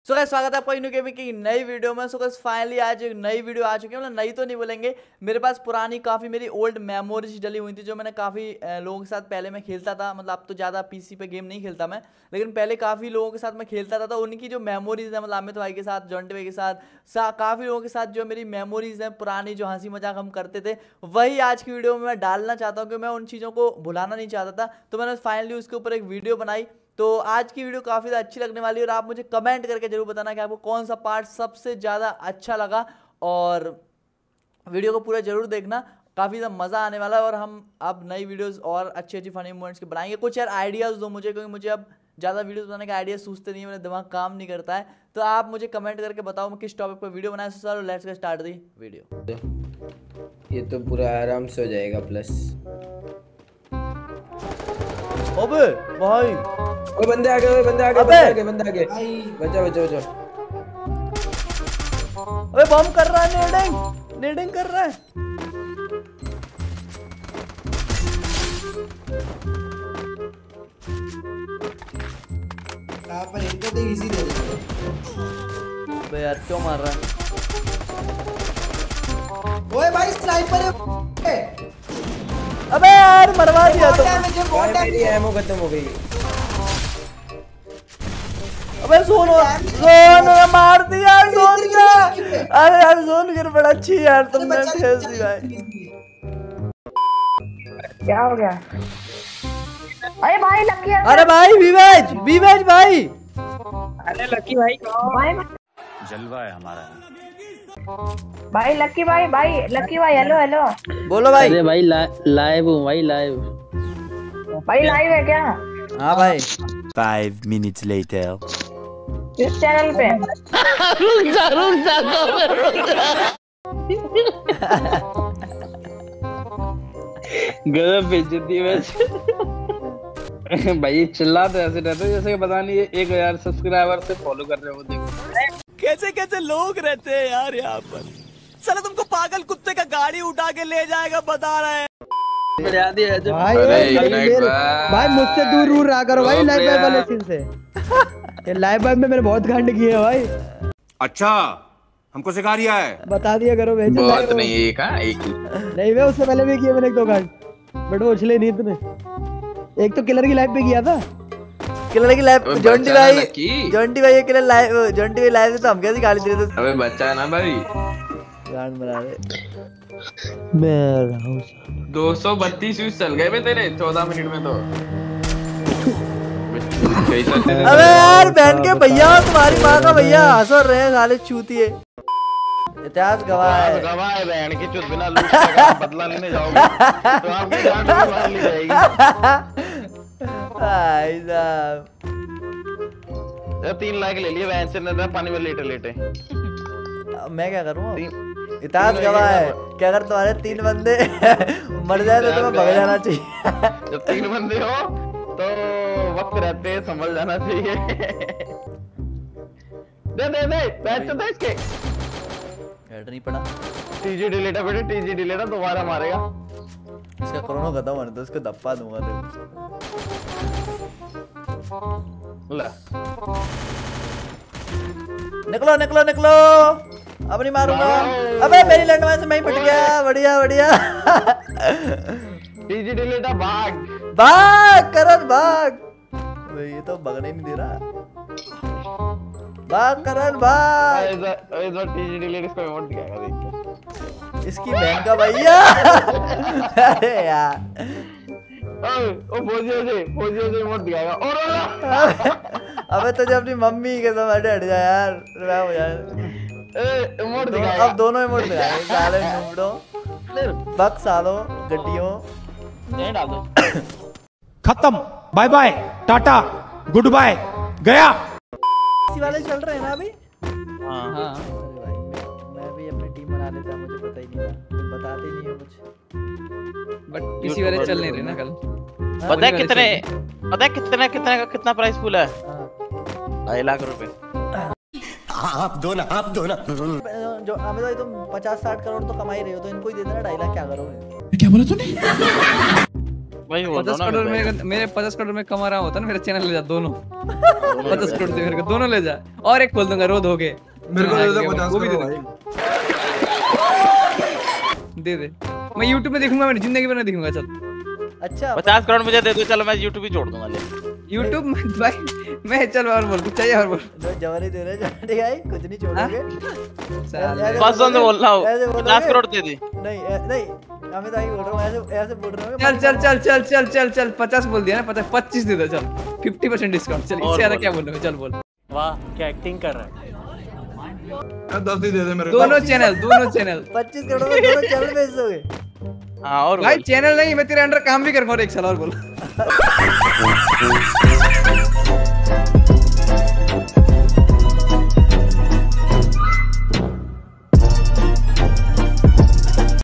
So guys स्वागत है आपका न्यू गेमिंग की नई वीडियो में। सो गाइस फाइनली आज एक नई वीडियो आ चुकी है। मतलब नई तो नहीं बोलेंगे, मेरे पास पुरानी काफ़ी मेरी ओल्ड मेमोरीज डली हुई थी जो मैंने काफ़ी लोगों के साथ पहले मैं खेलता था। मतलब अब तो ज़्यादा पीसी पे गेम नहीं खेलता मैं, लेकिन पहले काफ़ी लोगों के साथ मैं खेलता था। तो उनकी जो मेमोरीज है, मतलब अमित भाई के साथ, जॉन्टी भाई के साथ काफ़ी लोगों के साथ जो मेरी मेमोरीज हैं पुरानी, जो हंसी मजाक हम करते थे, वही आज की वीडियो में मैं डालना चाहता हूँ। कि मैं उन चीज़ों को भुलाना नहीं चाहता था, तो मैंने फाइनली उसके ऊपर एक वीडियो बनाई। तो आज की वीडियो काफ़ी अच्छी लगने वाली है और आप मुझे कमेंट करके जरूर बताना कि आपको कौन सा पार्ट सबसे ज़्यादा अच्छा लगा। और वीडियो को पूरा जरूर देखना, काफ़ी ज़्यादा मज़ा आने वाला है। और हम अब नई वीडियोस और अच्छी अच्छी फनी मोमेंट्स के बनाएंगे। कुछ यार आइडियाज़ दो मुझे, क्योंकि मुझे अब ज़्यादा वीडियोस बनाने का आइडिया सूझते नहीं है, मेरा दिमाग काम नहीं करता है। तो आप मुझे कमेंट करके बताओ मैं किस टॉपिक पर वीडियो बनाए। So let's get start the video. ये तो पूरा आराम से हो जाएगा प्लस। अबे भाई, ओए बंदे आ गए, बंदे आ गए, बंदे आ गए। बचा बचा बचा। अबे बम कर रहा है, नेडिंग कर रहा है। पर इनको तो इजी दे देते। अबे यार क्यों मार रहा है? ओए भाई स्नाइपर है। अबे यार मरवा दिया तो। मेरी एमो खत्म हो गई। अबे सोनो मार दिया जोन का। अरे यार जोन गिर पड़ा। अच्छी यार तुमने ठेस दी भाई। क्या हो गया? अरे भाई लकी। अरे भाई विवेज भाई। अरे लकी भाई भाई जलवा है हमारा। भाई लकी भाई लकी भाई हेलो हेलो। बोलो भाई। अरे भाई लाइव हूँ भाई, लाइव है क्या? हाँ भाई। 5 minutes later. किस चैनल पे? रुक जा 2 मिनट। गजब बेइज्जती है भाई। चिल्लाते ऐसे रहते जैसे पता नहीं 1000 सब्सक्राइबर से फॉलो कर रहे हो। देखो कैसे कैसे लोग रहते हैं यार यहाँ पर। चलो तुमको पागल कुत्ते का गाड़ी उठा के ले जाएगा बता रहे हैं। भाई मुझसे दूर रहा करो भाई लाइव वाइब वाले सीन से। ये लाइव वाइब में मैंने बहुत कांड किए हैं भाई। अच्छा हमको सिखा रिया है। बता दिया करो भाई। बहुत नहीं एक ही नहीं वे उससे पहले भी किए मैंने 1-2 कांड, बट वो उछले नहीं इतने। एक तो किलर की लाइव पे किया था। किलर की लाइव जॉन्टी भाई किलर लाइव जॉन्टी भाई लाइव तो हम कैसे गाली दे रहे थे। अबे बच्चा है ना भाई, गांड बना रहे। मैं 232 व्यूज चल गए तेरे 14 मिनट में तो। अबे यार बहन के भैया, तुम्हारी माँ का भैया हंस रहे हैं साले चूतिए। इतिहास गवाह है बहन की चुत बिना लूट का बदला लेने जाओगे तो आपकी जान मार ली जाएगी। भाई साहब 3 लाख ले लिए बहन से, न पानी में लेटे मैं क्या करूँ? इतिहास गवाह है कि अगर तुम्हारे 3 बंदे मर जाए तो तुम्हें भग जाना चाहिए। जब 3 बंदे हो तो वक्त रहते संभल जाना चाहिए। दे बैठ तो दे इसके। हेड नहीं पड़ा। टीजी डिलीटा बेटे, टीजी डिलीटा दोबारा मारेगा। इसका कोरोना खत्म होने दो, इसको धप्पा दूंगा ला निकलो अब नहीं मारूंगा। अबे मेरी लैंडमाइन से मैं ही फट गया। बढ़िया टीजी डिलीटा भाग करण भाग। ये तो भगने नहीं दे रहा। भाग करण भाग। इस बार टीजी डिलीट इसको इमोट दिखाएगा देख। इसकी बहन का भैया। अरे यार ओ फौजियों से इमोट दिखाएगा। और अबे तुझे अपनी मम्मी के समझ हट जा यार, मैं हो जाए। इमोट दिखाएगा। अब दोनों इमोट दिखाएंगे साले नूबड़ो, बक सालो गड्डियों। नहीं डाल दो। खत्म, bye bye tata goodbye गया। इसी वाले चल रहे हैं ना अभी। हाँ अरे भाई मैं भी अपनी टीम बना लेता, मुझे पता ही नहीं था, बताते ही नहीं है कुछ। बट इसी वाले चल नहीं रहे ना कल। पता है कितना प्राइस पूल है? 2.5 लाख रुपए। आप दो ना जो अमित भाई तुम 50-60 करोड़ तो कमा ही रहे हो, तो इनको ही दे देना 2.5 लाख। क्या करोगे? क्या बोला तूने? भाई बोल रहा 50 हूँ करोड़ ना मेरे 50 करोड़ में कमा रहा होता ना, मेरा चैनल ले जा दोनों। 50 करोड़ दे मेरे को, दोनों ले जा, और एक खोल दूंगा रोध हो गए। मेरे को दे दे 50 वो भी दे करोड़ दे। भाई। दे दे, मैं YouTube में देखूंगा, मेरी जिंदगी में नहीं दिखूंगा। चल अच्छा 50 करोड़ मुझे दे दो, चलो मैं YouTube ही छोड़ दूंगा। ले YouTube में भाई मैं, चल और बोल, कुछ चाहिए और बोल। जवानी दे रहे भाई, कुछ नहीं छोड़ोगे। साले। बस तो बोल रहा हूँ, ऐसे बोलोगे? 50 करोड़ दे दी। नहीं नहीं हमें तो यही बोल रहा हूँ, ऐसे ऐसे बोल रहे हो। चल चल चल चल चल चल चल 50 बोल दिया ना, 25 दे दो। चल 50% डिस्काउंट। चल इससे ज्यादा क्या बोलूं मैं, चल बोल। वाह क्या एक्टिंग कर रहा है। 10 ही दे दे मेरे को। दोनों चैनल 25 करोड़ में दोनों चैनल बेच दोगे? हाँ और भाई बोल। चैनल नहीं, मैं तेरे अंडर काम भी करूंगा। और एक साल और बोल।